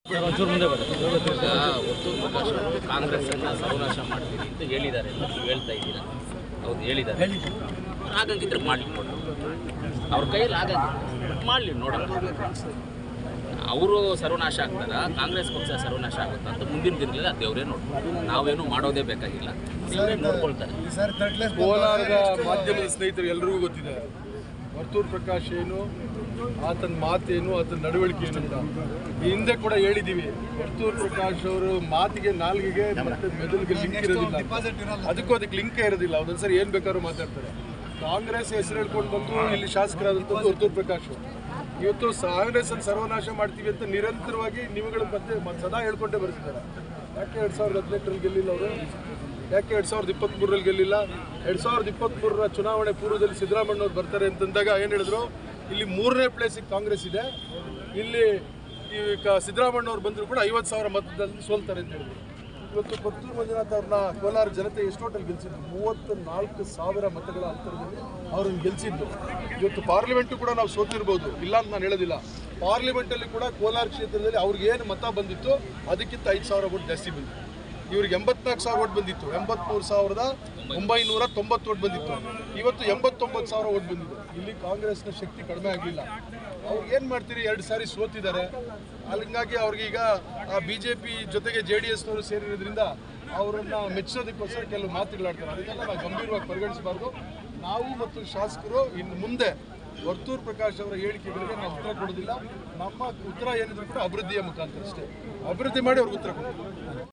ಒತ್ತೂರು ಪ್ರಕಾಶ್ ಅವರು ಕಾಂಗ್ರೆಸ್ಸನ್ನು ಸರ್ವನಾಶ ಮಾಡ್ತೀವಿ ಅಂತ ಹೇಳಿದ್ದಾರೆ ಅಂತ ನೀವು ಹೇಳ್ತಾ ಇದ್ದೀರಾ. ಹೌದು, ಹೇಳಿದ್ದಾರೆ. ಆಗಂಗಿದ್ರೆ ಮಾಡಲಿ ನೋಡೋಣ, ಅವ್ರ ಕೈಯಲ್ಲಿ ಆಗಂಗಿದ್ರೆ ಮಾಡಲಿ ನೋಡೋಣ. ಅವರು ಸರ್ವನಾಶ ಆಗ್ತಾರ, ಕಾಂಗ್ರೆಸ್ ಪಕ್ಷ ಸರ್ವನಾಶ ಆಗುತ್ತಾ ಅಂತ ಮುಂದಿನ ದಿನಗಳಲ್ಲಿ ದೇವರೇ ನೋಡ್ತಾರೆ. ನಾವೇನು ಮಾಡೋದೇ ಬೇಕಾಗಿಲ್ಲ, ದೇವರೇ ನೋಡ್ಕೊಳ್ತಾರೆ. ಕೋಲಾರದ ಮಾಧ್ಯಮದ ಸ್ನೇಹಿತರು ಎಲ್ರಿಗೂ ಗೊತ್ತಿದೆ ಒತ್ತೂರು ಪ್ರಕಾಶ್ ಏನು, ಆತನ ಮಾತೇನು, ಆತನ ನಡವಳಿಕೆ ಏನು ಅಂತ. ಈ ಹಿಂದೆ ಕೂಡ ಹೇಳಿದ್ದೀವಿ, ಒತ್ತೂರು ಪ್ರಕಾಶ್ ಅವರು ಮಾತಿಗೆ, ನಾಲ್ಗೆಗೆ ಮತ್ತು ಮೆದುಳಿಗೆ ಲಿಂಕ್ ಇರೋದಿಲ್ಲ. ಅದಕ್ಕೆ ಲಿಂಕೇ ಇರೋದಿಲ್ಲ. ಒಂದೊಂದ್ಸರಿ ಏನು ಬೇಕಾದ್ರೂ ಮಾತಾಡ್ತಾರೆ. ಕಾಂಗ್ರೆಸ್ ಹೆಸರು ಹೇಳ್ಕೊಂಡು ಬಂದು ಇಲ್ಲಿ ಶಾಸಕರಾದಂಥದ್ದು ಒತ್ತೂರು ಪ್ರಕಾಶ್. ಇವತ್ತು ಕಾಂಗ್ರೆಸ್ಸನ್ನು ಸರ್ವನಾಶ ಮಾಡ್ತೀವಿ ಅಂತ ನಿರಂತರವಾಗಿ ನೀವುಗಳ ಮತ್ತೆ ಸದಾ ಹೇಳ್ಕೊಂಡೇ ಬರ್ತಿದ್ದಾರೆ. ಯಾಕೆ 2018ರಲ್ಲಿ ಗೆಲ್ಲಿಲ್ಲ ಅವರು? ಯಾಕೆ 2023ರಲ್ಲಿ ಗೆಲ್ಲಿಲ್ಲ? 2023ರ ಚುನಾವಣೆ ಪೂರ್ವದಲ್ಲಿ ಸಿದ್ದರಾಮಯ್ಯವ್ರು ಬರ್ತಾರೆ ಅಂತಂದಾಗ ಏನು ಹೇಳಿದ್ರು, ಇಲ್ಲಿ 3ನೇ ಪ್ಲೇಸಿಗೆ ಕಾಂಗ್ರೆಸ್ ಇದೆ, ಇಲ್ಲಿ ಸಿದ್ದರಾಮಯ್ಯವ್ರು ಬಂದರೂ ಕೂಡ 50,000 ಮತದಲ್ಲಿ ಸೋಲ್ತಾರೆ ಅಂತ ಹೇಳಿದ್ರು. ಇವತ್ತು ಕೊತ್ತೂರು ಮಂಜುನಾಥ್ ಅವ್ರನ್ನ ಕೋಲಾರ ಜನತೆ ಎಷ್ಟು ಟೋಟಲ್ ಗೆಲ್ಸಿದ್ರು? 34,000 ಮತಗಳ ಅಂತರದಲ್ಲಿ ಅವ್ರನ್ನ ಗೆಲ್ಸಿದ್ದು. ಇವತ್ತು ಪಾರ್ಲಿಮೆಂಟು ಕೂಡ ನಾವು ಸೋತಿರ್ಬೋದು, ಇಲ್ಲ ಅಂತ ನಾನು ಹೇಳೋದಿಲ್ಲ. ಪಾರ್ಲಿಮೆಂಟಲ್ಲಿ ಕೂಡ ಕೋಲಾರ ಕ್ಷೇತ್ರದಲ್ಲಿ ಅವ್ರಿಗೆ ಏನು ಮತ ಬಂದಿತ್ತು ಅದಕ್ಕಿಂತ 5,000 ವೋಟ್ ಜಾಸ್ತಿ ಬಂದಿತ್ತು. ಇವ್ರಿಗೆ 84,000 ವೋಟ್ ಬಂದಿತ್ತು, 83,990 ವೋಟ್ ಬಂದಿತ್ತು. ಇವತ್ತು 89,000 ವೋಟ್ ಬಂದಿದೆ. ಇಲ್ಲಿ ಕಾಂಗ್ರೆಸ್ನ ಶಕ್ತಿ ಕಡಿಮೆ ಆಗಲಿಲ್ಲ. ಅವ್ರಿಗೆ ಏನು ಮಾಡ್ತೀರಿ? 2 ಸಾರಿ ಸೋತಿದ್ದಾರೆ. ಹಂಗಾಗಿ ಅವ್ರಿಗೀಗ BJP ಜೊತೆಗೆ JDSನವರು ಸೇರಿರೋದ್ರಿಂದ ಅವರನ್ನು ಮೆಚ್ಚೋದಕ್ಕೋಸ್ಕರ ಕೆಲವು ಮಾತುಗಳಾಡ್ತಾರೆ. ಅದಕ್ಕೆಲ್ಲ ನಾವು ಗಂಭೀರವಾಗಿ ಪರಿಗಣಿಸಬಾರ್ದು. ನಾವು ಮತ್ತು ಶಾಸಕರು ಇನ್ನು ಮುಂದೆ ಒತ್ತೂರು ಪ್ರಕಾಶ್ ಅವರ ಹೇಳಿಕೆಗಳಿಗೆ ನಾವು ಉತ್ತರ ಕೊಡೋದಿಲ್ಲ. ನಮ್ಮ ಉತ್ತರ ಏನಿದ್ರು ಕೂಡ ಅಭಿವೃದ್ಧಿಯ ಮುಖಾಂತರ ಅಷ್ಟೇ. ಅಭಿವೃದ್ಧಿ ಮಾಡಿ ಅವ್ರಿಗೆ ಉತ್ತರ ಕೊಡ್ತೀವಿ.